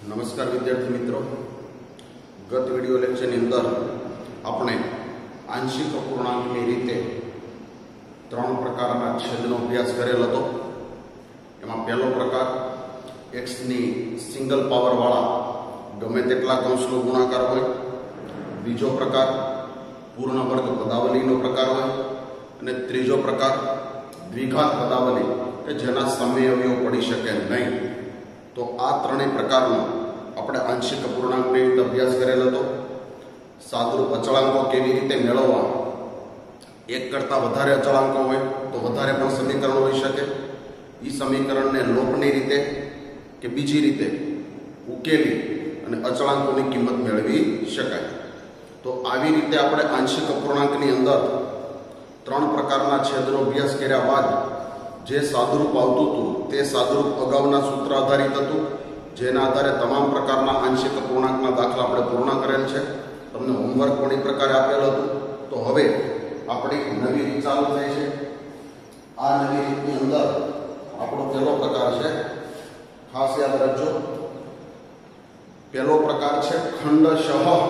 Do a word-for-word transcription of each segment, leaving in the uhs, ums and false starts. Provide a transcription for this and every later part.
नमस्कार विद्यार्थी मित्रों, गत विडियो लेक्चर अंदर आपणे आंशिक अपूर्णांक की रीते त्रण प्रकारना छेदनो अभ्यास करेल हतो। एमां पहेलो प्रकार एक्स नी सिंगल पावर वाळा गमे तेटला कंसनो गुणाकार होय। बीजो प्रकार पूर्ण वर्ग पदावलीनो प्रकार होय अने त्रीजो प्रकार द्विघात पदावली के जेना समयव्यो पड़ी शके नहीं। तो आ त्रणेय प्रकारनो આપણે આંશિક અપૂર્ણાંકની રીતે અભ્યાસ કરેલ હતો। સાદુરૂપ અચળાંકો કેવી રીતે મેળવવા, એક કરતાં વધારે અચળાંકો હોય તો વધારે પણ સમીકરણ હોઈ શકે, એ સમીકરણને લોપની રીતે કે બીજી રીતે ઉકેલી અને અચળાંકોની કિંમત મેળવી શકાય। તો આવી રીતે આપણે આંશિક અપૂર્ણાંકની અંદર ત્રણ પ્રકારના છેદનો અભ્યાસ કર્યા બાદ જે સાદુરૂપ આવતું હતું તે સાદુરૂપ અગાઉના સૂત્ર આધારિત હતું, જેના આધારે તમામ પ્રકારના આંશિક અપૂર્ણાંકના દાખલા આપણે પૂર્ણ કરેલ છે। તમને હોમવર્ક પણ એ પ્રકારે આપેલ હતું। તો હવે આપણી નવી રીત ચાલુ થાય છે। આ નવી રીતની અંદર આપણો પહેલો પ્રકાર છે, ખાસ યાદ રાખજો, પહેલો પ્રકાર છે ખંડશઃ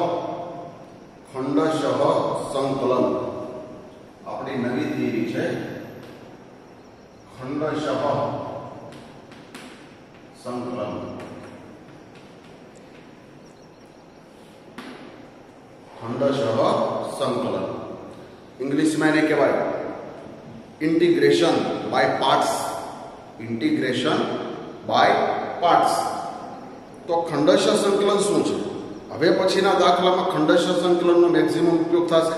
ખંડશઃ સંકલન। આપણી નવી થિયરી છે खंडशः संकलन। खंडशः संकलन इंग्लिश में ने कहवाय integration by parts. Integration by parts. तो खंडशः संकलन शुं छे? हवे पछीना दाखलामां खंडशः संकलननो मैक्सिमम उपयोग थशे।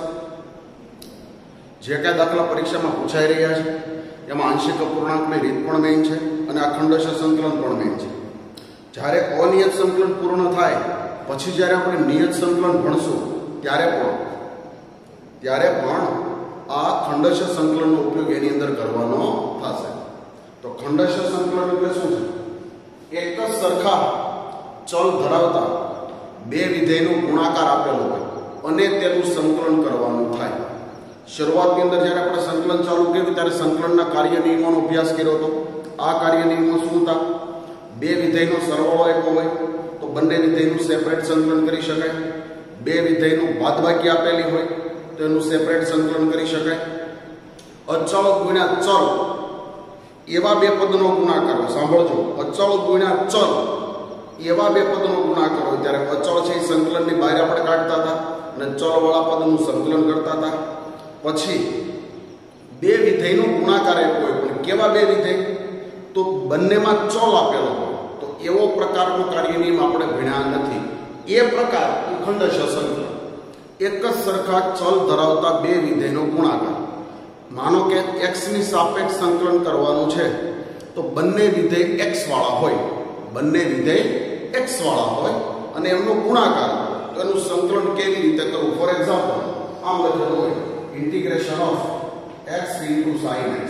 जे काय दाखला परीक्षा में पूछाई रह्या छे एमां आंशिक अपूर्णांकनी રીત પણ મેઇન છે અને આ ખંડશઃ સંકલન પણ મેઇન છે। જ્યારે અનિયત સંકલન પૂર્ણ થાય પછી જ્યારે આપણે નિયત સંકલન ભણશું ત્યારે પણ ત્યારે પણ આ ખંડશઃ સંકલનનો ઉપયોગ એની અંદર કરવાનો થશે। તો ખંડશઃ સંકલન એટલે શું છે? એક જ સરખા ચલ ધરાવતા બે વિધેયનો ગુણાકાર આપેલો હોય અને તેનું સંકલન કરવાનું થાય। शुरुआत की अंदर जયારે આપણે સંકલન ચાલુ કર્યું ત્યારે સંકલનના કાર્ય નિયમોનો અભ્યાસ કર્યો હતો। આ કાર્ય નિયમો શું હતા? બે વિધેયનો સરવાળો આપ્યો હોય તો બંને વિધેયનું સેપરેટ સંકલન કરી શકાય, બે વિધેયનું બાદબાકી આપેલી હોય તો એનું સેપરેટ સંકલન કરી શકાય, અચળ ગુણ્યા ચલ એવા બે પદનો ગુણાકાર હોય। સાંભળજો, અચળ ગુણ્યા ચલ એવા બે પદનો ગુણાકાર હોય ત્યારે અચળ છે એ સંકલનની બહાર આપણે કાઢતા હતા અને ચલવાળા પદનું સંકલન કરતા હતા। પછી બે વિધેયનો ગુણાકાર આપ્યો હોય પણ કેવા બે વિધેય? તો બંનેમાં ચલ આપેલો હોય તો એવો પ્રકારનો કાર્ય નિયમ આપણે ભણ્યા નથી। એ પ્રકાર ખંડશઃ સંકલન, એક જ સરખા ચલ ધરાવતા બે વિધેયનો ગુણાકાર। માનો કે x ની સાપેક્ષ સંકલન કરવાનું છે તો બંને વિધેય x વાળા હોય, બંને વિધેય x વાળા હોય અને એમનો ગુણાકાર તો એનું સંકલન કેવી રીતે કરવું? ફોર એક્ઝામ્પલ આમ લખેલું હોય integration of x into sin x।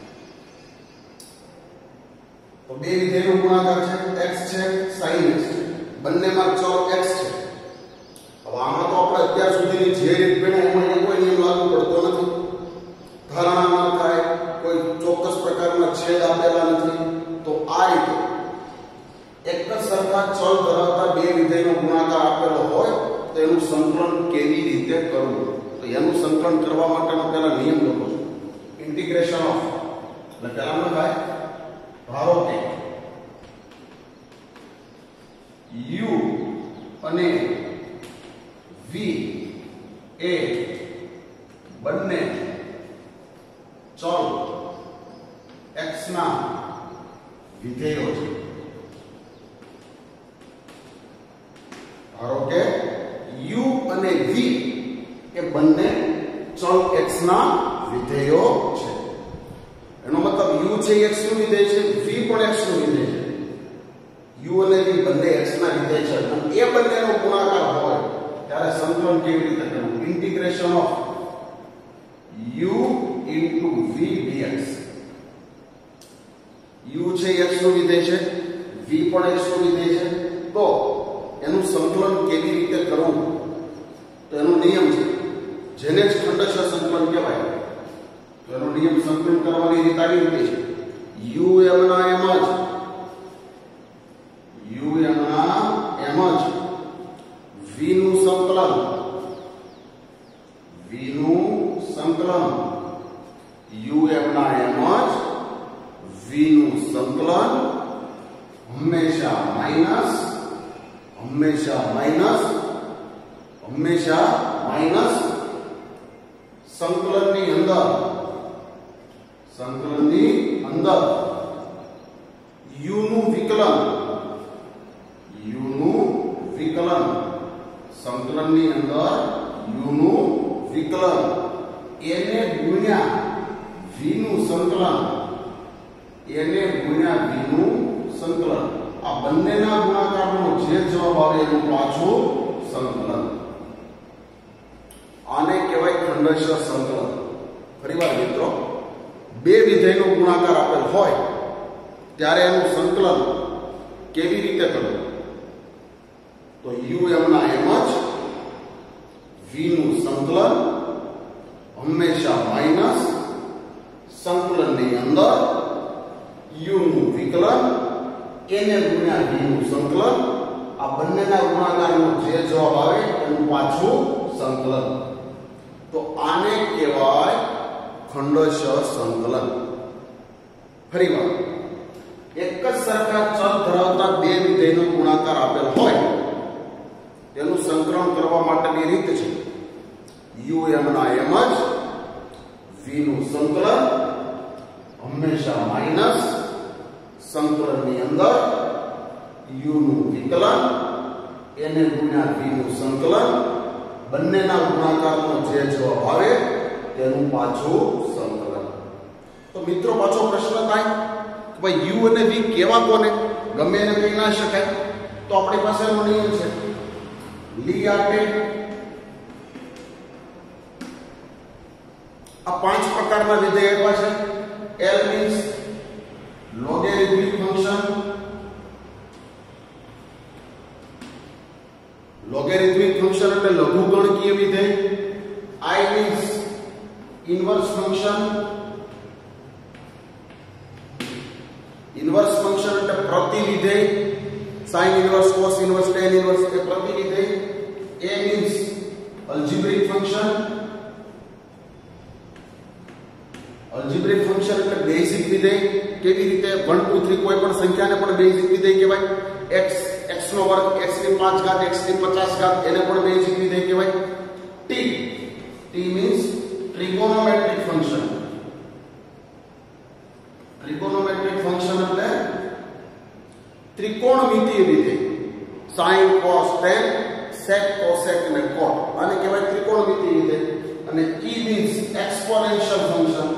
तो बे विधेयનો ગુણાકાર છે x છે sin x છે, બંનેમાં ચલ x છે। હવે આમાં તો આપણે અત્યાર સુધીની જે રીત ભણ્યા એમાં કોઈ નિયમ લાગુ પડતો નથી, ધારણા ન થાય, કોઈ ચોક્કસ પ્રકારના છેદ આપેલા નથી। તો આ રીતે એક જ સરખા ચલ ધરાવતા બે વિધેયનો ગુણાકાર આપેલો હોય તો એનું સંકલન કેવી રીતે કરવું? तो याનું સંકલન કરવા માટેનો પહેલા નિયમ લખો છો, ઇન્ટિગ્રેશન ઓફ એટલે પહેલા નો થાય ધારો કે u અને v એ બંને ચલ x ના વિધેયો છે। ધારો કે u અને v કે બંને ચલ x ના વિધેયો છે। એનો મતલબ u છે x નું વિધેય છે, v પણ x નું વિધેય છે। u અને v બંને x ના વિધેય છે અને એ બંનેનો ગુણાકાર હોય ત્યારે સંકલન કેવી રીતે કરવું? Integration of u into v dx। u છે x નું વિધેય છે, v પણ x નું વિધેય છે, તો એનું સંકલન કેવી રીતે કરવું? તો એનો નિયમ છે જેને જ ખંડશઃ સંકલન કહેવાય। તો એનો નિયમ સંકલન કરવાની રીત આવી રીતે છે, u એમ ના એમ જ u એમ ના v નું સંકલન હંમેશા માઇનસ હંમેશા માઇનસ હંમેશા માઇનસ સંકલનની અંદર સંકલનની અંદર u નું વિકલન u નું વિકલન સંકલનની અંદર u નું વિકલન એને ગુણ્યા v નું સંકલન એને ગુણ્યા v નું સંકલન આ બંનેના ગુણાકારનો જે જવાબ આવે એનું પાછું સંકલન આને કહેવાય ખંડશઃ સંકલન. ફરીવાર મિત્રો, બે વિધેયનો ગુણાકાર આપેલ હોય ત્યારે એનું સંકલન કેવી રીતે કરવું? તો u એમના એમ જ v નું સંકલન હંમેશા માઇનસ સંકલનની અંદર u નું વિકલન એને ગુણ્યા v નું સંકલન આ બંનેના ગુણાકારનો જે જવાબ આવે એનું પાછું સંકલન. તો આને કહેવાય ખંડશઃ સંકલન. ફરીવાર, એક જ સરખા ચલ ધરાવતા બે વિધેયનો ગુણાકાર આપેલ હોય તેનું સંકલન કરવા માટેની રીત છે u એમના એમ જ v નું સંકલન હંમેશા માઇનસ સંકલનની અંદર u નું વિકલન એને ગુણ્યા v નું સંકલન બંનેના ગુણાકારનો જે જવાબ આવે તેનું પાછું સંકલન. તો મિત્રો, પાછો પ્રશ્ન થાય કે ભાઈ u અને v કેવા કોને? ગમે એને કહી ના શકાય. તો આપણી પાસે એનો નિયમ છે લિયાટે. આ પાંચ પ્રકારના વિધેય આપ્યા છે. L means logarithmic function. Logarithmic function એટલે લઘુગણકીય વિધેય. I means inverse function. Inverse function એટલે પ્રતિ વિધેય. sin inverse, cos inverse, tan inverse એ પ્રતિ વિધેય. A means algebraic function. Algebraic function એટલે બેઝિક વિધેય. કેવી રીતે? one two three કોઈ પણ સંખ્યાને પણ બેઝિક વિધેય કહેવાય. x x નો વર્ગ, x ની પાંચ ઘાત, x ની પચાસ ઘાત એને પણ બેઝિક વિધેય કહેવાય. t t means trigonometric function. Trigonometric function એટલે ત્રિકોણમિતીય વિધેય. sin, cos, tan, sec, cosec અને cot આને કહેવાય ત્રિકોણમિતીય વિધેય. અને e means exponential function.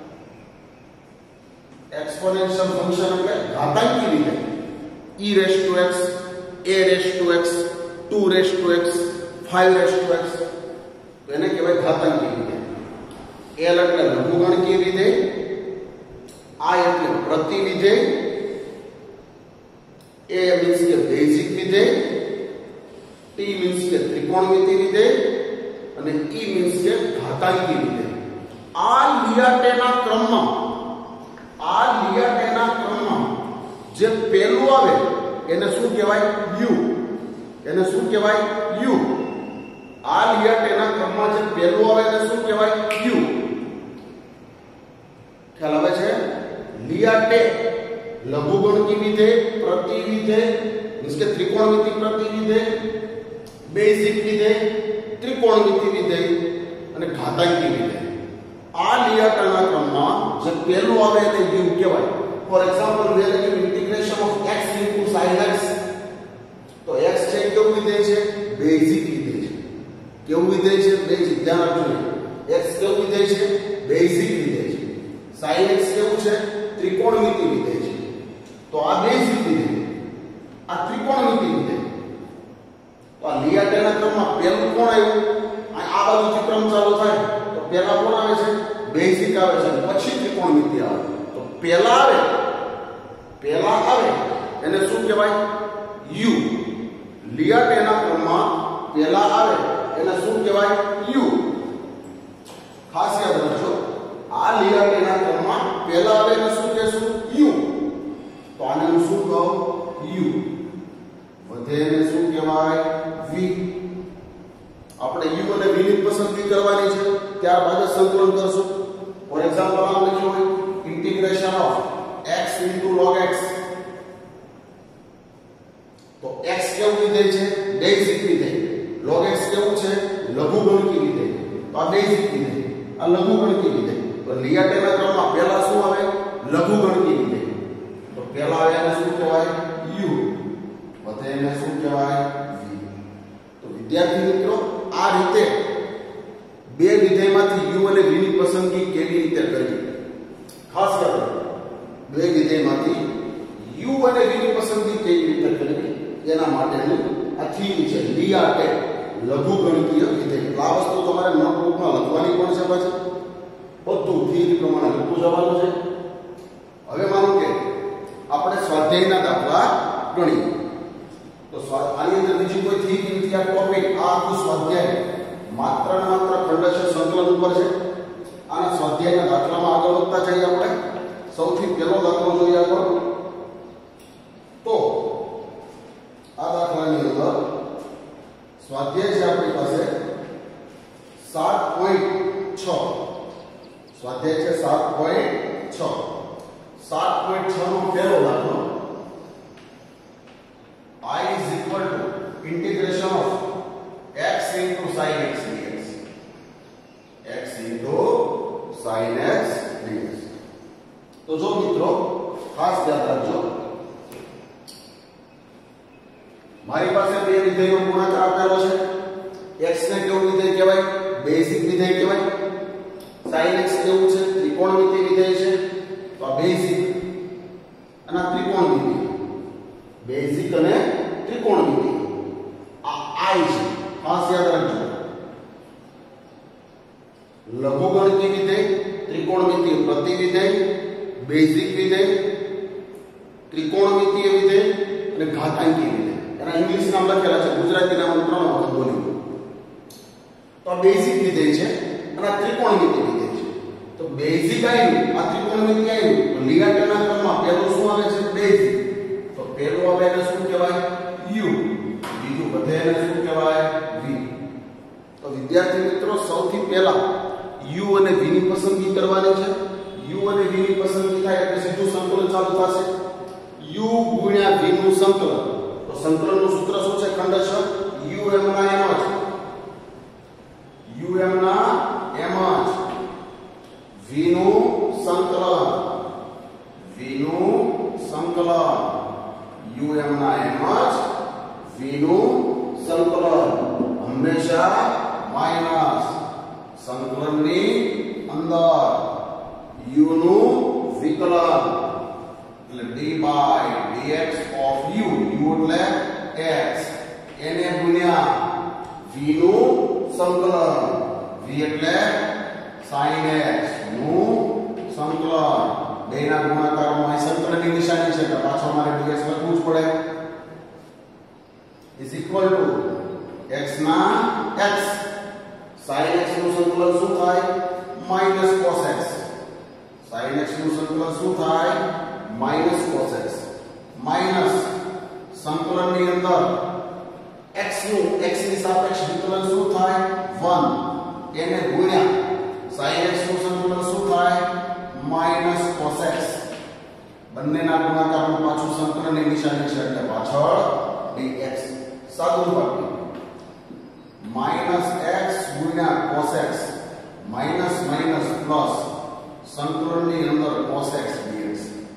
Exponential function એટલે ઘાતાંકી વિધેય. e raise to x, a raise to x, two raise to x, five raise to x તો એને કહેવાય ઘાતાંકી વિધેય. l એટલે લઘુગણકીય વિધેય. i એટલે પ્રતિ વિધેય. a મીન્સ કે બેઝિક વિધેય. t મીન્સ કે ત્રિકોણમિતિ વિધેય અને e મીન્સ કે ઘાતાંકી વિધેય. આ લિયાટેના ક્રમમાં આ લિયાટેના ક્રમમાં જે પહેલું આવે એને શું કહેવાય? u. એને શું કહેવાય? u. આ લિયાટેના ક્રમમાં જે પહેલું આવે એને શું કહેવાય? u. ખ્યાલ આવે છે? લિયાટે લઘુગણકી વિધેય, પ્રતિ વિધેય મીન્સ કે ત્રિકોણમિતિ પ્રતિ વિધેય, બેઝિક વિધેય, ત્રિકોણમિતિ વિધેય અને ઘાતાંકી વિધેય. આ લિયાટાના ક્રમમાં જે પહેલું આવે એને u કહેવાય. For example, we are taking integration of x into sin x. તો x છે કેવું વિધેય છે? બેઝિક વિધેય છે. કેવું વિધેય છે? બેઝિક. ધ્યાન રાખજો. x કેવું વિધેય છે? બેઝિક વિધેય છે. sin x કેવું છે? ત્રિકોણમિતિ વિધેય છે. તો આ બેઝિક વિધેય, આ ત્રિકોણમિતિ વિધેય. તો આ લિયાટેના ક્રમમાં પહેલું કોણ આવ્યું? આ બાજુથી ક્રમ ચાલુ થાય તો પહેલા કોણ આવે છે? બેઝિક આવે છે, પછી ત્રિકોણમિતિ આવે. તો પહેલા આવે પહેલા આવે એને શું કહેવાય? u. લિયાટેના ક્રમમાં પહેલા આવે એને શું કહેવાય? u. ખાસ યાદ રાખજો, આ લિયાટેના ક્રમમાં પહેલા આવે એને શું કહેશું? u. તો આને હું શું કહું? u. વધે એને શું કહેવાય? v. આપણે u અને v ની પસંદગી કરવાની છે, ત્યારબાદ સંકલન કરશું. ફોર એક્ઝામ્પલ આ લખ્યું હોય integration of x into log x. તો x કેવું વિધેય છે? બેઝિક વિધેય. log x કેવું છે? લઘુગણકી વિધેય. તો આ બેઝિક વિધેય, આ લઘુગણકી વિધેય. તો લિયાટેના ક્રમમાં પહેલા શું આવે? લઘુગણકી વિધેય. તો પહેલા આવે એને શું કહેવાય? u. વધે એને શું કહેવાય? v. તો વિદ્યાર્થી મિત્રો, આ રીતે બે વિધેયમાંથી u અને v ની પસંદગી કેવી રીતે કરવી? ખાસ યાદ રાખો, બે વિધેયમાંથી u અને v ની પસંદગી કેવી રીતે કરવી એના માટેનું આ થીમ છે, લિયાટે લઘુગણકીય વિધેય. આ વસ્તુ તમારે નોટબુકમાં લખવાની પણ છે, પાછળ બધું થીમ પ્રમાણે લખતું જવાનું છે. હવે માનો કે આપણે સ્વાધ્યાયના દાખલા ગણીએ, તો આની અંદર બીજી કોઈ થીમ નથી. આ ટોપિક, આ આખું સ્વાધ્યાય માત્ર ને માત્ર ખંડેશ સંકલન ઉપર છે. આના સ્વાધ્યાયના દાખલામાં આગળ વધતા જઈએ આપણે. સૌથી પહેલો દાખલો જોઈએ આપણે. તો આ દાખલાની અંદર સ્વાધ્યાય છે આપણી પાસે સાત પોઈન્ટ છ. સ્વાધ્યાય છે સાત પોઈન્ટ છ. સાત પોઈન્ટ છ નો પહેલો દાખલો, I is equal to integration of x into sin x dx. x into sin x dx. તો જો મિત્રો ખાસ ધ્યાન રાખજો, મારી પાસે બે વિધેયનો ગુણાકાર આપેલો છે. x ને કેવું વિધેય કહેવાય? બેઝિક વિધેય કહેવાય. sin x કેવું છે? ત્રિકોણમિતિ વિધેય છે. તો આ બેઝિક અને આ ત્રિકોણમિતિ. બેઝિક અને ત્રિકોણમિતિ આ i છે. ખાસ યાદ રાખજો, લઘુગણકી વિધેય, ત્રિકોણમિતિ પ્રતિવિધેય, બેઝિક વિધેય, ત્રિકોણમિતિય વિધેય અને ઘાતાંકીય વિધેય. એના ઇંગ્લિશ નામ લખેલા છે, ગુજરાતી નામ ત્રણ વખત બોલ્યું. તો આ બેઝિક વિધેય છે અને આ ત્રિકોણમિતિ વિધેય છે. તો બેઝિક આવ્યું, આ ત્રિકોણમિતિ આવ્યું, તો લિયાટેના ક્રમમાં પહેલું શું આવે છે? બેઝિક. તો પહેલું આવે એને શું કહેવાય? u. બીજું વધે એને શું કહેવાય? v. તો વિદ્યાર્થી મિત્રો, સૌથી પહેલા u અને v ની પસંદગી કરવાની છે. u અને v ની પસંદગી થાય એટલે સીધું સંકલન ચાલુ થશે. u ગુણ્યા v નું સંકલન. તો સંકલનનું સૂત્ર શું છે? ખંડેશ u m ના m જ. u m ના m જ. v નું સંકલન. v નું સંકલન. u m ના m જ. v નું સંકલન. હંમેશા માઈનસ. સંકલનની અંદર u નું વિકલન એટલે d by dx of u. u એટલે x. એને ગુણ્યા v નું સંકલન. v એટલે sin x નું સંકલન. બેના ગુણાકારમાં અહીં સંકલનની નિશાની છે, તો પાછળ મારે dx લખવું જ પડે. is equal to x ના x. sin x નું સંકલન શું થાય? minus cos x. sin x નું સંકલન શું થાય? minus cos x. minus સંકલનની અંદર x નું x ની સાપેક્ષ વિકલન શું થાય? one. એને ગુણ્યા sin x નું સંકલન શું થાય? minus cos x. બંનેના ગુણાકારનું પાછું સંકલનની નિશાની છે એટલે પાછળ dx. સાદું વાક્ય minus x ગુણ્યા cos x. minus minus plus સંકલનની અંદર cos x dx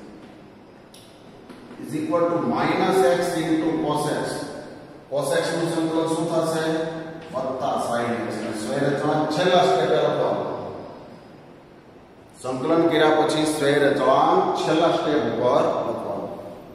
is equal to minus x into cos x. cos x નું સંકલન શું થશે? વત્તા sin x. સ્વૈરચળાંક છેલ્લા સ્ટેપે લખવાનું. સંકલન કર્યા પછી સ્વૈરચળાંક છેલ્લા સ્ટેપ ઉપર લખવાનું.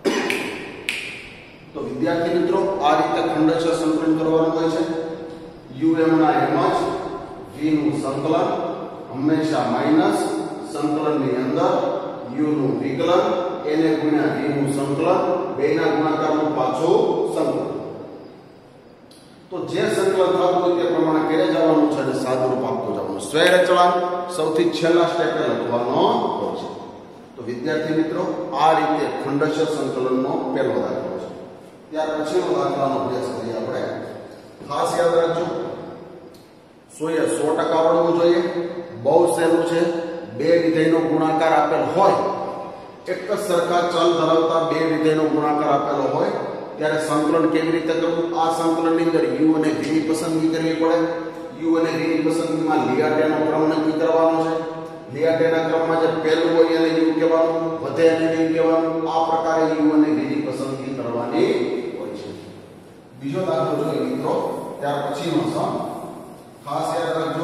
તો વિદ્યાર્થી મિત્રો, આ રીતે ખંડેશ સંકલન કરવાનું હોય છે. um ના m જ. v નું સંકલન હંમેશા માઈનસ. સંકલનની અંદર u નું વિકલન. એને ગુણ્યા v નું સંકલન. બેના ગુણાકારનું પાછું સંકલન. તો જે સંકલન થતું હોય તે પ્રમાણે કરે જવાનું છે અને સાદુરૂપ આપતું જવાનું. સ્વૈરચળાંક સૌથી છેલ્લા સ્ટેપે લખવાનો હોય છે. તો વિદ્યાર્થી મિત્રો, આ રીતે ખંડેશ સંકલનનો પહેલો દાખલો છે. ત્યાર પછીનો દાખલાનો અભ્યાસ કરીએ આપણે. ખાસ યાદ રાખજો, સો એ સો ટકા આવડવું જોઈએ. બહુ સહેલું છે. બે વિધેયનો ગુણાકાર આપેલ હોય એક જ સરખા ચલ ધરાવતા બે વિધેયનો ગુણાકાર આપેલો હોય ત્યારે સંકલન કેવી રીતે કરવું? આ સંકલનની અંદર u અને v ની પસંદગી કરવી પડે. u અને v ની પસંદગીમાં લિયાટેનો ક્રમ નક્કી કરવાનો છે. લિયાટેના ક્રમમાં જે પહેલું હોય એને u કહેવાનું, વધે એને v કહેવાનું. આ પ્રકારે u અને v ની પસંદગી કરવાની હોય છે. બીજો દાખલો જોઈએ મિત્રો, ત્યાર પછીનો સમ ખાસ યાદ રાખજો.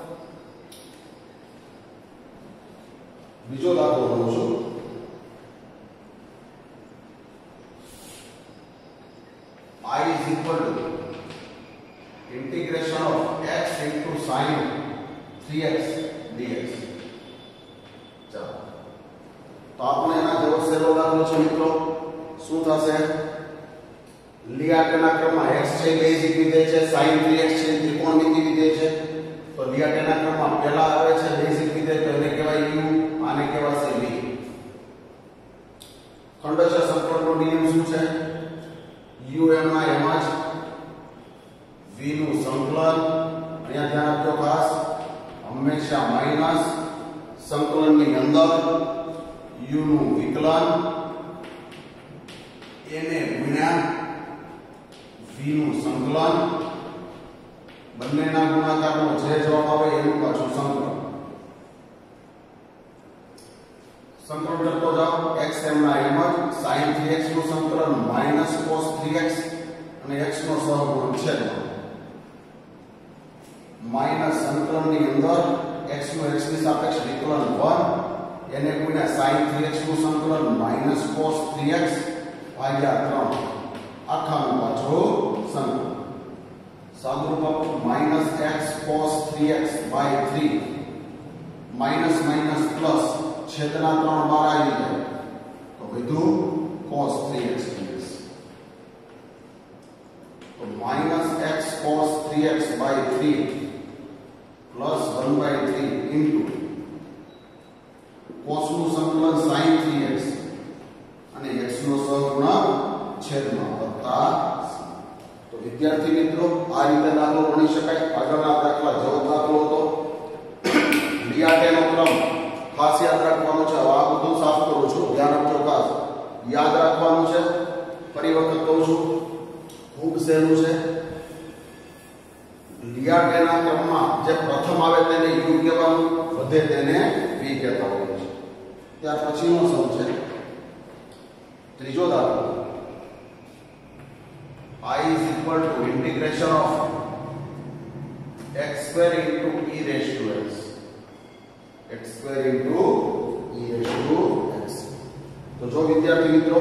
બીજો દાખલો લઉં છું. I is equal to integration of x into sin three x dx. ચાલો તો આપણે એના જેવો સહેલો દાખલો છે મિત્રો. શું થશે? લિયાટેના ક્રમમાં x છે બેઝિક વિધેય છે, sin three x છે ત્રિકોણમિતિ વિધેય છે. તો લિયાટેના ક્રમમાં પહેલા આવે છે બેઝિક વિધેય, તો એને કહેવાય u, આને કહેવાશે v. ખંડશઃ સંકલનનો નિયમ શું છે? u m ના એમ જ v નું સંકલન, અહીંયા ધ્યાન આપજો ખાસ, હંમેશા માઈનસ સંકલનની અંદર u નું વિકલન એને ગુણ્યા v નું સંકલન, બંનેના ગુણાકારનો જે જવાબ આવે એનું પાછું સંકલન. સંકલન કરતો જાઓ. x m ના એમ જ sin three x નું સંકલન minus cos three x અને x નો સહગુણક છેદમાં માઈનસ સંકલનની અંદર x નું x ની સાપેક્ષ વિકલન one એને ગુણ્યા sin three x નું સંકલન minus cos three x ભાગ્યા ત્રણ આખાનું પાછું સંકલન. સાદુરૂપ minus x cos three x by three minus minus plus છેદના ત્રણ બાર આવી જાય તો બધું cos three x dx. તો minus x cos three x by three plus one by three into cos નું સંકલન sin three x અને x નો સહગુણક છેદમાં વત્તા. તો વિદ્યાર્થી મિત્રો આ રીતે દાખલો ગણી શકાય. આગળના દાખલા જેવો દાખલો હતો. લિયાટેનો ક્રમ ખાસ યાદ રાખવાનું છે. આ બધું સાફ કરું છું, ધ્યાન આપજો ખાસ. યાદ રાખવાનું છે. ફરી વખત કહું છું, ખૂબ સહેલું છે. લિયાટેના ક્રમમાં જે પ્રથમ આવે તેને u કહેવાનું, વધે તેને v કહેતા હોય છે. ત્યાર પછીનો સમ છે ત્રીજો દાખલો. I is equal to integration of x square into e raised to x. x square into e raised to x. તો જો વિદ્યાર્થી મિત્રો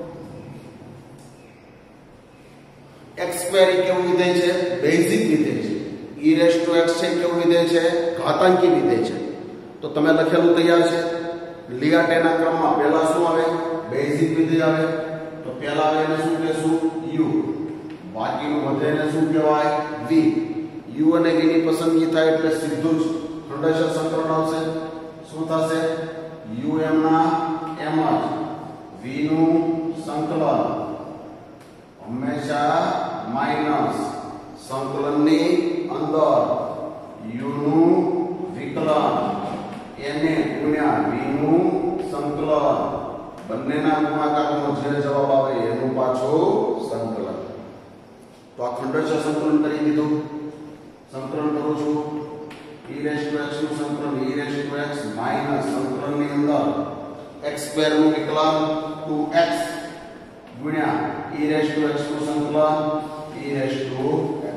x square એ કેવું વિધેય છે? બેઝિક વિધેય છે. e raised to x છે કેવું વિધેય છે? ઘાતાંકી વિધેય છે. તો તમે લખેલું તૈયાર છે. લિયાટેના ક્રમમાં પહેલા શું આવે? બેઝિક વિધેય આવે. તો પહેલા આવે એને શું કહેશું? u. બાકીનું વધે એને શું કહેવાય? v. u અને v ની પસંદગી થાય એટલે સીધું જ ખંડશઃ સંકલન આવશે. શું થશે? um ના એમ જ v નું સંકલન હંમેશા માઈનસ સંકલનની અંદર u નું વિકલન એને ગુણ્યા v નું સંકલન, બંનેના ગુણાકારનો જે જવાબ આવે એનું પાછું સંકલન. તો આ ખંડશઃ સંકલન કરી દીધું. સંકલન કરું છું. e raised to x નું સંકલન e raised to x minus સંકલનની અંદર x સ્ક્વેર નું વિકલન ટુ x ગુણ્યા e raised to x નું સંકલન e raised to x.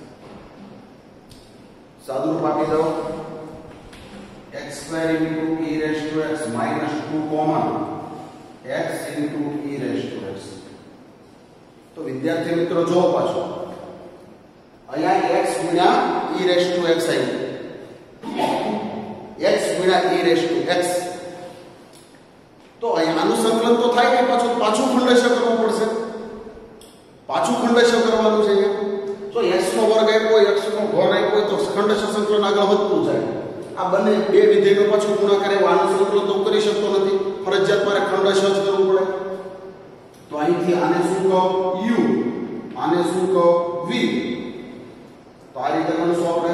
સાદુરૂપ આપી દો. x square into e raised to x minus two common x into e raised to x. તો વિદ્યાર્થી મિત્રો જો પાછો અહીંયા x ગુણ્યા e raised to x આવ્યું. x ગુણ્યા e raised to x. તો અહીંયા આનું સંકલન તો થાય કે પાછું પાછું ખંડશઃ કરવું પડશે. પાછું ખંડશઃ કરવાનું છે. જો x નો વર્ગ આપ્યો હોય, x નો ઘન આપ્યો હોય તો ખંડશઃ સંકલન આગળ વધતું જાય. આ બંને બે વિધેયનો પાછું ગુણાકાર એ આનું સંકલન તો કરી શકતો નથી. ફરજિયાત મારે ખંડશઃ જ કરવું પડે. તો અહીંથી આને શું કહો? u. આને શું કહો? v. તો આ રીતે ગણશું આપણે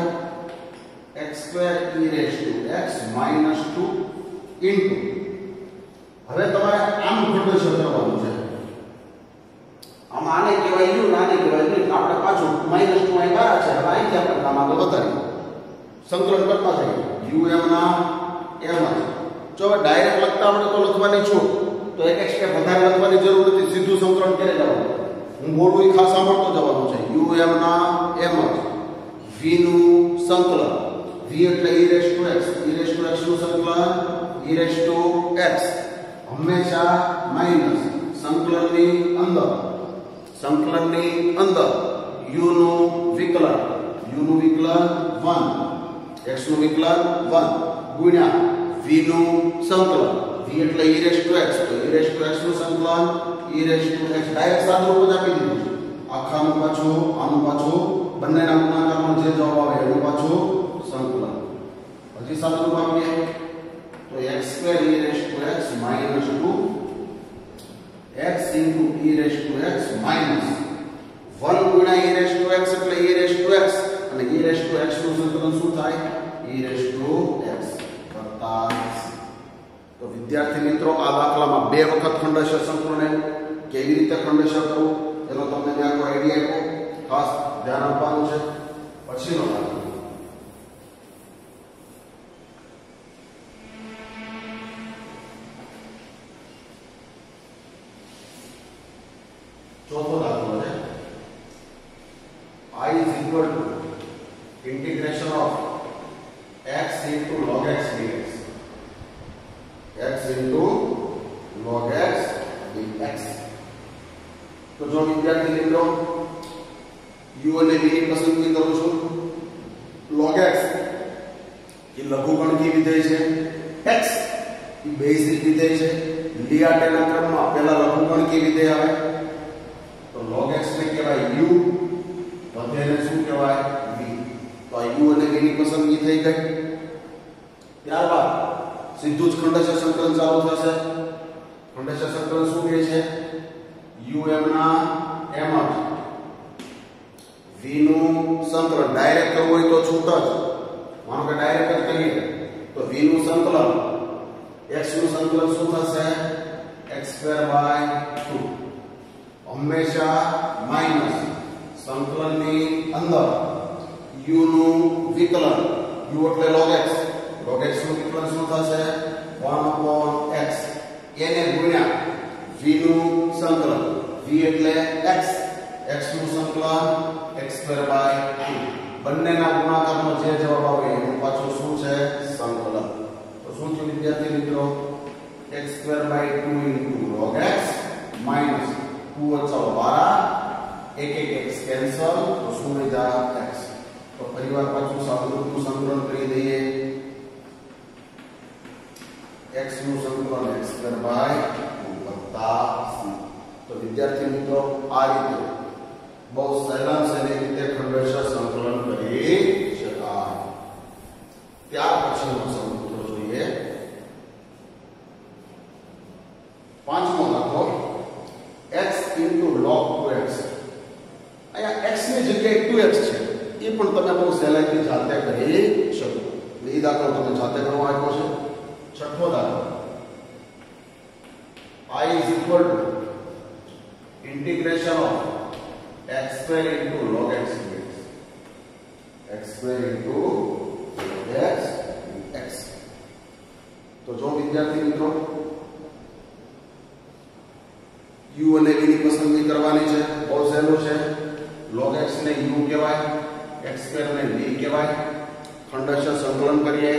x square e raised to x minus two into હવે તમારે આમ ખંડોશ કરવાનું છે. આમ આને કહેવાય યુ, આને કહેવાય v. આપણે પાછું માઈનસ ટુ અહીં બહાર છે. હવે અહીંથી આપણે કામ આગળ વધારીએ, સંકલન કરતા જઈએ. u m ના m જ. જો હવે ડાયરેક્ટ લખતા આવડે તો લખવાની છું, તો એક એક સ્ટેપ વધારે લખવાની જરૂર નથી, સીધું સંકલન કરી જવાનું. હું બોલું એ ખાસ સાંભળતો જવાનું છે. u m ના m જ, v નું સંકલન, v એટલે e raise to x, e raise to x નું સંકલન e રેસ ટુ x, હંમેશા માઈનસ સંકલનની અંદર, સંકલનની અંદર u નું વિકલન, u નું વિકલન વન, x નું વિકલન વન ગુણ્યા v નું સંકલન, v એટલે e રેસ ટુ x, તો e રેસ ટુ x નું સંકલન e raise to x. Direct સાદું રૂપ જ આપી દીધું છે. આખાનું પાછું, આનું પાછું, બંનેના ગુણાકારનો જે જવાબ આવે એનું પાછું સંકલન. હજી સાદું રૂપ આપીએ તો x square e raise to x minus two x into e raise to x minus one ગુણ્યા e રેસ ટુ x એટલે e રેસ ટુ x, અને e રેસ ટુ x નું સંકલન શું થાય? e રેસ ટુ x વત્તા. તો વિદ્યાર્થી મિત્રો, આ દાખલામાં બે વખત ખંડેશ સંકલન આવ્યું. કેવી રીતે ખંડેશ કરવું એનો તમને ત્યાં કોઈ આઈડિયા આપ્યો, ખાસ ધ્યાન આપવાનું છે. પછીનો દાખલો ચોથો દાખલો છે. I is equal to integration of x into log x dx. x into log x dx. તો જો વિદ્યાર્થી મિત્રો u અને v ની પસંદગી કરું છું. log x એ લઘુગણકી વિધેય છે, x એ બેઝિક વિધેય છે. લિયાટેના ક્રમમાં પહેલા લઘુગણકી વિધેય આવે તો log x ને કહેવાય u, વધેને શું કહેવાય? v. તો આ u અને v ની પસંદગી થઈ ગઈ. ત્યારબાદ સીધું જ ખંડેશ સંકલન ચાલુ થશે. ખંડેશ સંકલન શું કહે છે? u m ના m જ, v નું સંકલન ડાયરેક્ટ કરવું હોય તો છૂટ જ, માનો કે ડાયરેક્ટ જ કરીએ તો v નું સંકલન, x નું સંકલન શું થશે? x સ્ક્વેર બાય ટુ, હંમેશા માઈનસ સંકલનની અંદર u નું વિકલન, u એટલે log x, log x નું વિકલન શું થશે? વન upon x, એને ગુણ્યા v નું સંકલન, v એટલે x, x નું સંકલન x સ્ક્વેર બાય ટુ. બંનેના ગુણાકારનો જે જવાબ આવે એનું પાછું શું છે? સંકલન. તો શું થયું વિદ્યાર્થી મિત્રો? x square by two into log x minus two વચ્ચે બાર, એક એક x કેન્સલ, તો શું રહી જાય? x. તો પરિવાર પાછું સાદુરૂપનું સંકલન કરી દઈએ. x નું સંકલન x સ્ક્વેર બાય ટુ વત્તા c. તો વિદ્યાર્થી મિત્રો, આ રીતે બહુ સહેલા સહેલી રીતે ખંડેશ સંકલન કરી શકાય. ત્યાર પછીનો સૂત્ર જોઈએ. પાંચમો દાખલો, x into log two x. અહીંયા x ની જગ્યાએ ટુ એક્સ છે, એ પણ તમે બહુ સહેલાઈથી જાતે કરી શકો. એ દાખલો તમે જાતે કરવા આવ્યો છે. છઠ્ઠો દાખલો, I is equal to integration of x square into log x dx. x square into log x dx. તો જો વિદ્યાર્થી મિત્રો, u અને v ની પસંદગી કરવાની છે. બહુ સહેલું છે. log x ને u કહેવાય, x સ્ક્વેર ને v કહેવાય. ખંડેશ સંકલન કરીએ.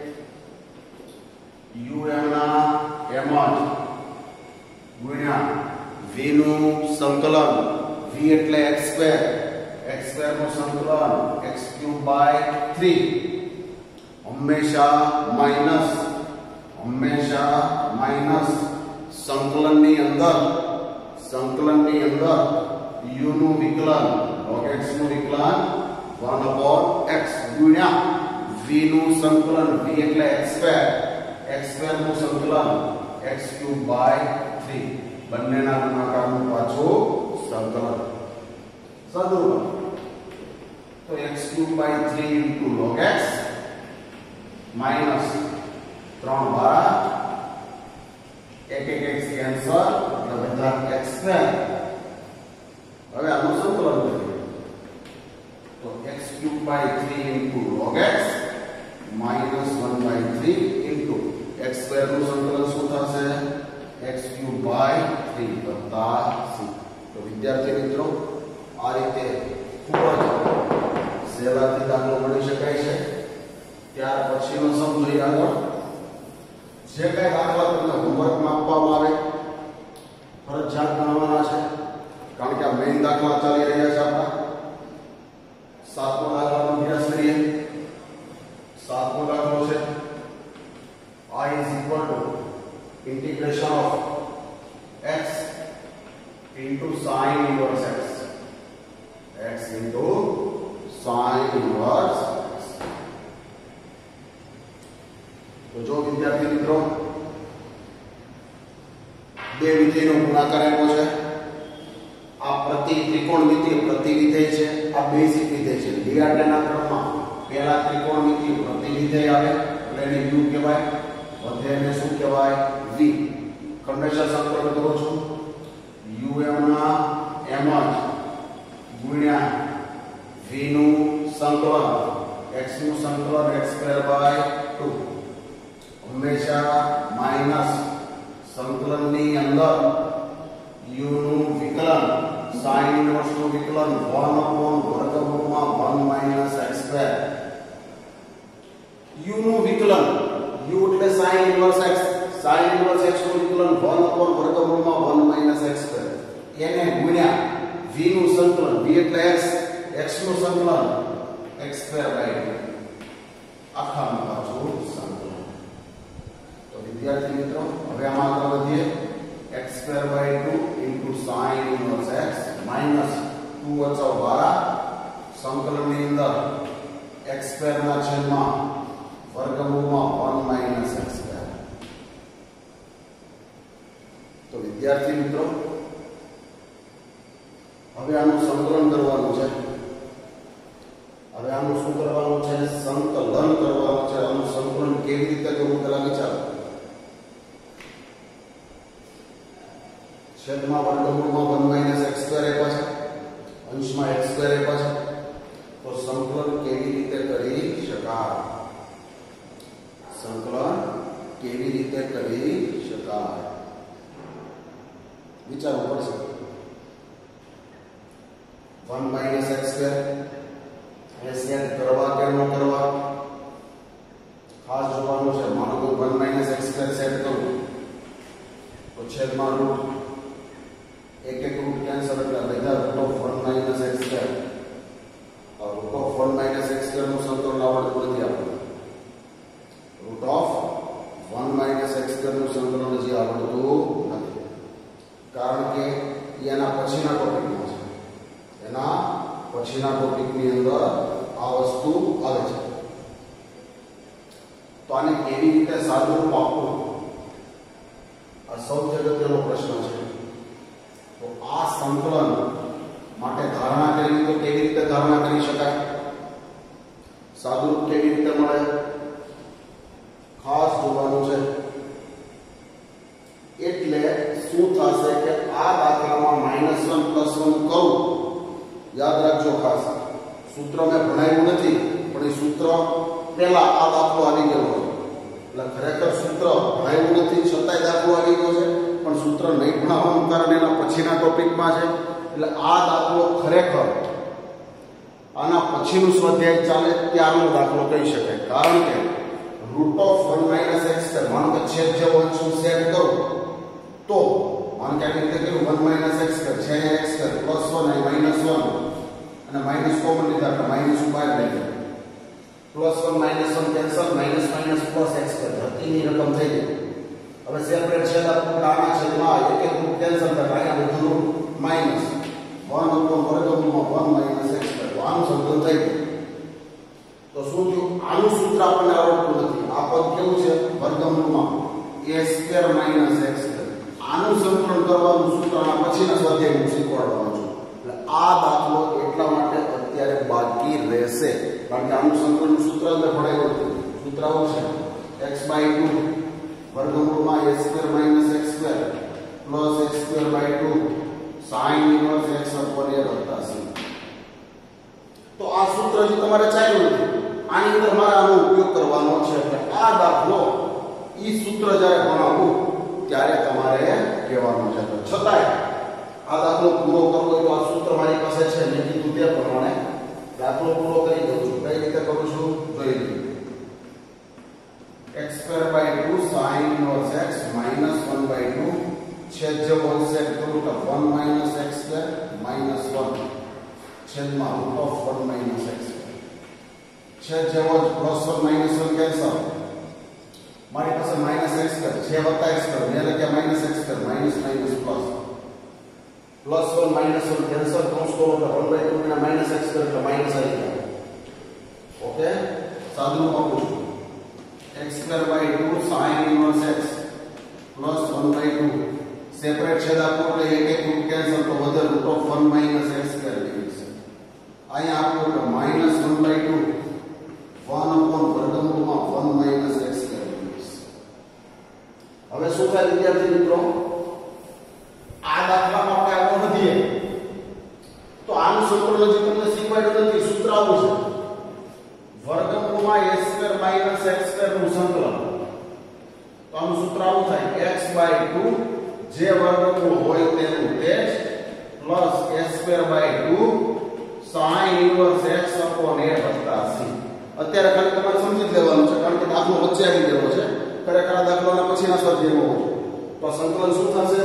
u m ના m જ ગુણ્યા v નું સંકલન, v એટલે x સ્ક્વેર, x સ્ક્વેર નું સંકલન x ક્યુબ બાય થ્રી, હંમેશા માઈનસ, હંમેશા માઈનસ સંકલનની અંદર, સંકલનની અંદર u નું વિકલન, log x નું વિકલન વન upon x ગુણ્યા v નું સંકલન, v એટલે x સ્ક્વેર, x સ્ક્વેર નું સંકલન x ક્યુબ બાય થ્રી, બંનેના ગુણાકારનું પાછું સંકલન. સાદુરૂપ તો x cube by three into log x minus ત્રણ બાર એક એક x કેન્સલ એટલે બધા x સ્ક્વેર. હવે આનું સંકલન કરીએ તો x cube by three into log x minus one by three into x square નું સંકલન શું થશે? x ક્યુબ બાય થ્રી વત્તા c. તો વિદ્યાર્થી મિત્રો આ રીતે ખૂબ જ સહેલાઈથી દાખલો ગણી શકાય છે. ત્યાર પછીનો સમ જોઈએ આગળ. જે કઈ દાખલા તમને હોમવર્કમાં આપવામાં આવે ફરજિયાત ગણવાના છે, કારણ કે આ મેઇન દાખલા ચાલી રહ્યા છે આપણા. સાતમો દાખલાનો અભ્યાસ કરીએ. સાતમો દાખલો છે I is equal to integration of x into sin inverse x. x into sin inverse x. તો જો વિદ્યાર્થી મિત્રો બે વિધેયનો ગુણાકાર આપ્યો છે. આ પ્રતિ ત્રિકોણમિતિય પ્રતિ વિધેય છે, આ બેઝિક વિધેય છે. લિયાર્ડના ક્રમમાં પહેલા ત્રિકોણમિતિય પ્રતિ વિધેય આવે એટલે એને u કહેવાય, વધેને શું કહેવાય? v. ખંડેશ સંકલન કરું છું um ના એમ જ ગુણ્યા v નું સંકલન x નું સંકલન x સ્ક્વેર બાય ટુ. હંમેશા માઈનસ સંકલનની અંદર u નું વિકલન sin ઇન્વર્સ નું વિકલન one upon વર્ગમૂળમાં one minus x square. u નું વિકલન u એટલે sin inverse x, sin inverse x નું વિકલન one upon વર્ગમૂળમાં one minus x સ્ક્વેર. એને ગુણ્યા v નું સંકલન, v એટલે x, x નું સંકલન x સ્ક્વેર બાય ટુ. આખાનું પાછું સંકલન. તો વિદ્યાર્થી મિત્રો હવે આમાં આગળ વધીએ. x square by two into sin inverse x minus two વચ્ચે દ્વારા સંકલનની અંદર x સ્ક્વેર ના છેદમાં વર્ગમૂળમાં one minus x સ્ક્વેર. તો વિદ્યાર્થી મિત્રો હવે આનું સંકલન કરવાનું છે. હવે આનું શું કરવાનું છે? સંકલન કરવાનું છે. આનું સંકલન કેવી રીતે કરવું પેલા વિચારો. છેદમાં વર્ગમૂળમાં one minus x સ્ક્વેર આપ્યા છે, અંશમાં x સ્ક્વેર આપ્યા છે. તો સંકલન કેવી રીતે કરી શકાય? સંકલન કેવી રીતે કરી શકાય વિચારવું પડશે. one minus x સ્ક્વેર એ સેટ કરવા કે ન કરવા ખાસ જોવાનું છે. માનો કે one minus x square set કરું તો છેદમાં રૂટ એક એક રૂટ કેન્સલ એટલે બધા root of one minus x square. Root of one minus x square નું સંકલન આવડતું નથી આપણને. Root of one minus x square નું સંકલન હજી આવડતું નથી, કારણ કે એના પછીના ટોપિકમાં છે. એના પછીના ટોપિકની અંદર આ વસ્તુ આવે છે. તો આને કેવી રીતે સાદું રૂપ આપવું આ સૌથી અગત્યનો પ્રશ્ન છે. તો આ સંકલન માટે ધારણા કરવી તો કેવી રીતે ધારણા કરી શકાય? સાદું રૂપ કેવી રીતે મળે ખાસ જોવાનું છે. એટલે શું થશે કે આ દાખલામાં માઇનસ વન પ્લસ વન કરું. યાદ રાખજો ખાસ, સૂત્ર મેં ભણાવ્યું નથી પણ એ સૂત્ર પહેલા આ દાખલો આવી ગયો છે. એટલે ખરેખર સૂત્ર ભણાવ્યું નથી છતાંય દાખલો આવી ગયો છે, પણ સૂત્ર નહીં ભણાવવાનું કારણ એના પછીના ટોપિકમાં છે. એટલે આ દાખલો ખરેખર આના પછીનું સ્વાધ્યાય ચાલે ત્યારનો દાખલો કહી શકાય, કારણ કે root of one minus x square માનો કે છેદ જેવો અંશ હું સેટ કરું તો માનો કે આવી રીતે કર્યું one minus x સ્ક્વેર છે x સ્ક્વેર પ્લસ one અને માઇનસ વન અને માઇનસ કોમન લીધા એટલે માઇનસ બહાર લઈ plus one minus one cancel minus minus plus x square ધરતીની રકમ થઈ ગઈ. હવે સેપરેટ છેદ આપું આના છેદમાં એક એક રૂટ કેન્સલ થાય અહીંયા બધું માઇનસ one upon વર્ગમૂળમાં one minus x સ્ક્વેર. આનું સંકલન થઈ ગયું. તો શું થયું? આનું સૂત્ર આપણને આવડતું નથી. આ પદ કેવું છે? વર્ગમૂળમાં a square minus x square. આનું સંકલન કરવાનું સૂત્ર આના પછીના સ્વાધ્યાયમાં શીખવાડવાનું છું. એટલે આ દાખલો એટલા માટે અત્યારે બાકી રહેશે કારણ કે આનું સંકલન સૂત્ર અંદર ભણાવ્યું હતું. સૂત્ર આવું છે x બાય ટુ વર્ગમૂળમાં a square minus x square plus x square by two sin inverse x upon a વત્તા c। તો આ સૂત્ર જે તમારે ચાલ્યું હતું આની અંદર મારે આનો ઉપયોગ કરવાનો છે એટલે આ દાખલો ઈ સૂત્ર જ્યારે બનાવવું ત્યારે તમારે કહેવાનું છે। તો છતાંય આ દાખલો પૂરો કરવો હોય તો આ સૂત્ર મારી પાસે છે મેં કીધું તે પ્રમાણે દાખલો પૂરો કરી દઉં છું। કઈ રીતે કરું છું જોઈ લો। x square by two sin inverse x minus one by two छेद जो वन से करूं तो one minus x square minus one छेद में root of one minus x छेद जो one plus one minus one cancel हमारे पास माइनस x स्क्वायर छह वत्ता x स्क्वायर मेरे क्या minus x square minus minus plus plus one minus one cancel cross करो तो वन बाय टू में माइनस x स्क्वायर तो माइनस आ गया। ओके साधु को x square by two sin inverse x plus one by two separate छेद आपको એટલે એક એક રૂટ કેન્સલ તો વધે root of one minus x square ડીવીસ અહીંયા આપકો તો minus one by two one upon વર્ગમૂળમાં वन માઈનસ x સ્ક્વેર ડીવીસ। હવે શું થાય વિદ્યાર્થી મિત્રો આ દાખલામાં આપણે આગળ વધીએ તો આનું સૂત્ર જે તમને શીખવાડ્યું નથી સૂત્ર આવું છે વર્ગમૂળમાં a square minus x square નું સંકલન તો આનું સૂત્ર આવું થાય x બાય टू જે વર્ગમૂળ હોય તેનું તે જ plus a square by two sin inverse x upon a વત્તા c। અત્યારે ખાલી તમારે સમજી લેવાનું છે કારણ કે દાખલો વચ્ચે આવી ગયો છે ખરેખર આ દાખલાના પછીના સ્વાધ્યાયમાં હોય તો સંકલન શું થશે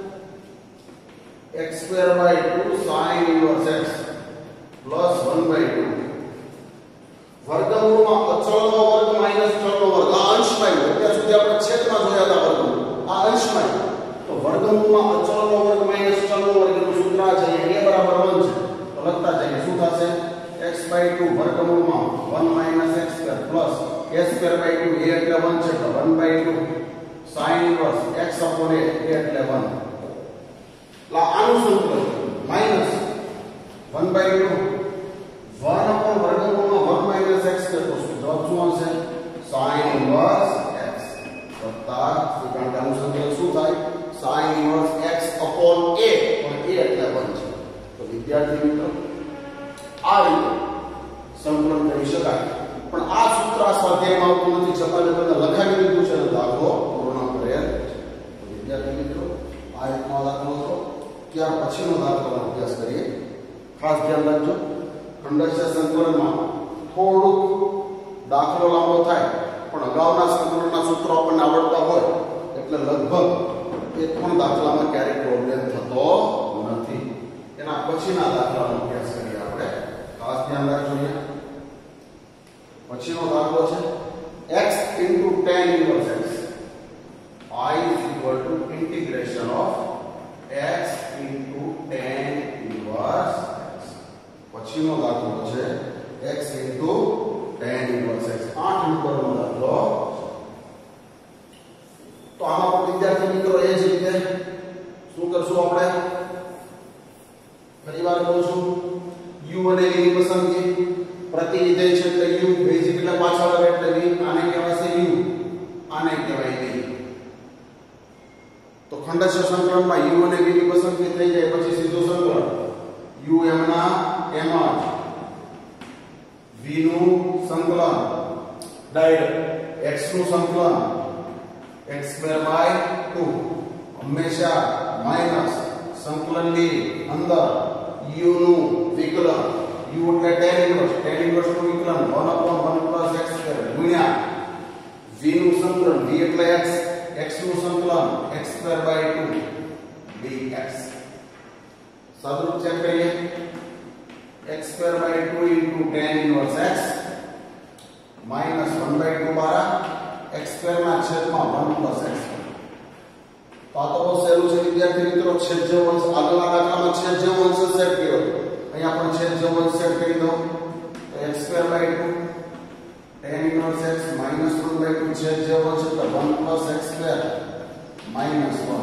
x square by two sin inverse x plus one by two વર્ગમૂળમાં અચળનો વર્ગ માઈનસ ચલનો વર્ગ આ અંશમાં અત્યાર સુધી આપણે છેદમાં જોયા હતા વર્ગમૂળ આ અંશમાં તો વર્ગમૂળમાં અચળનો વર્ગ માઈનસ ચલનો વર્ગનું સૂત્ર છે a બરાબર वन છે તો લખતા જઈએ શું થશે x બાય टू વર્ગમૂળમાં one minus x square plus a square by two a એટલે वन છે તો one by two sin inverse x upon a a એટલે वन લા આનું સૂત્ર minus one by two one upon वर्गमूળ में वन माइनस x के तो जवाब શું આવશે sin इनवर्स x વત્તા કારણ કે આનું સંકલન શું થાય sin inverse x upon a और a એટલે वन છે તો વિદ્યાર્થી મિત્રો આ રીતે સંકલન કરી શકાય પણ આ સૂત્ર આ સ્વાધ્યાયમાં આવતું નથી છતાં મેં તમને લખાવી દીધું છે અને દાખલો પૂર્ણ કરેલ છે તો વિદ્યાર્થી મિત્રો આ એકનો દાખલો હતો ત્યાર પછીનો દાખલાનો અભ્યાસ કરીએ ખાસ ધ્યાન રાખજો ખંડસ્થ સંકલનમાં થોડું દાખલો લાંબો થાય પણ અગાઉના સંકલનના સૂત્રો આપણને આવડતા હોય એટલે લગભગ એક પણ દાખલામાં ક્યારેય પ્રોબ્લેમ થતો નથી। એના પછીના દાખલાનો અભ્યાસ કરીએ આપણે ખાસ ધ્યાન રાખજો। પછીનો દાખલો છે x into tan inverse x I is equal to integration of x into tan inverse પછીનો દાખલો છે x into tan inverse x आठ નંબરનો દાખલો। તો આમાં પણ વિદ્યાર્થી મિત્રો એ જ રીતે શું કરશું આપણે ફરીવાર કહું છું u અને v ની પસંદગી પ્રતિનિધિ છે એટલે u બેઝિક એટલે પાછળ આવે એટલે v આને કહેવાય છે u આને કહેવાય v। તો ખંડસ્થ સંકલનમાં u અને v ની પસંદગી થઈ જાય પછી સીધું સંકલન u એમના એમ જ v નું સંકલન ડાયરેક્ટ x નું સંકલન x સ્ક્વેર બાય टू હંમેશા માઈનસ સંકલનની અંદર u નું વિકલન u એટલે tan ઇનવર્સ tan ઇનવર્સ નું વિકલન one upon one plus x square ગુણ્યા v નું સંકલન v એટલે x x નું સંકલન x square by two dx। સાદુરૂપ ચેક કરીએ x square by two into tan inverse x minus one by two बारा x स्क्वायर ના છેદમાં वन plus x તો આ તો બહુ સહેલું છે વિદ્યાર્થી મિત્રો છેદ જેવો અંશ આગળના દાખલામાં છેદ જેવો અંશ સેટ કર્યો અહીંયા પણ છેદ જેવો અંશ સેટ કરી દો તો x square by two tan inverse x minus one by two छेद જેવો અંશ એટલે one plus x square minus one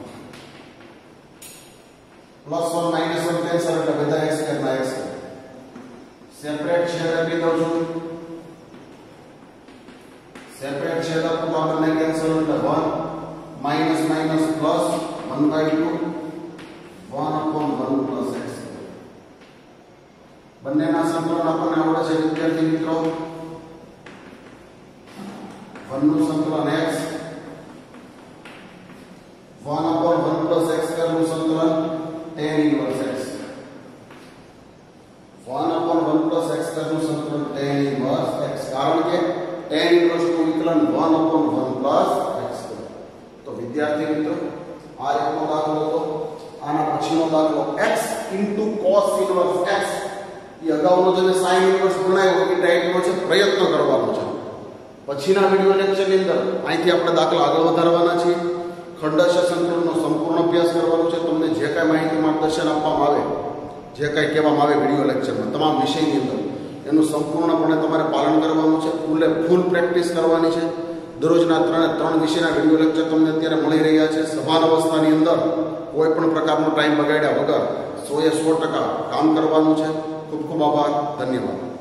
plus one minus one cancel એટલે બધા x સ્ક્વેર ના x સેપરેટ છેદ આપી દઉં છું સેપરેટ છેદ આપું તો આપણને કેન્સલ એટલે one minus minus plus one by two one upon one plus x બંનેના સંકલન આપણને આવડે છે વિદ્યાર્થી મિત્રો વન નું સંકલન x one upon one plus x square નું સંકલન tan inverse x one upon one plus x square નું સંકલન tan ઇન્વર્સ x કારણ કે tan ઇન્વર્સ નું વિકલન one upon one plus x square તો વિદ્યાર્થી મિત્રો આ રીતનો દાખલો હતો આના પછીનો દાખલો x cos ઇન્વર્સ x એ અગાઉનો જે sin ઇન્વર્સ બનાવ્યો એ ટાઈપનો છે પ્રયત્ન કરવાનો છે પછીના વિડિયો લેક્ચરની અંદર અહીંથી આપણે દાખલા આગળ વધારવાના છીએ ખંડશ સંકલનનો સંપૂર્ણ અભ્યાસ કરવાનો છે તમને જે કાંઈ માહિતી માર્ગદર્શન આપવામાં આવે જે કાંઈ કહેવામાં આવે વિડિયો લેક્ચરમાં તમામ વિષયની અંદર એનું સંપૂર્ણપણે તમારે પાલન કરવાનું છે ફૂલે ફૂલ પ્રેક્ટિસ કરવાની છે દરરોજના ત્રણ ત્રણ વિષયના વિડિયો લેક્ચર તમને અત્યારે મળી રહ્યા છે સભાન અવસ્થાની અંદર કોઈ પણ પ્રકારનો ટાઈમ બગાડ્યા વગર સો એ સો ટકા કામ કરવાનું છે ખૂબ ખૂબ આભાર ધન્યવાદ